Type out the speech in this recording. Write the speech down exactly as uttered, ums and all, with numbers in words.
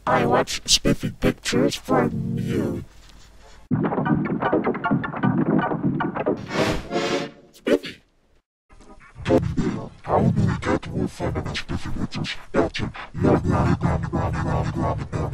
I watch spiffy pictures from you. Spiffy! How do we get more fun of spiffy pictures? Gotcha. Love, love, love, love, love, love, love.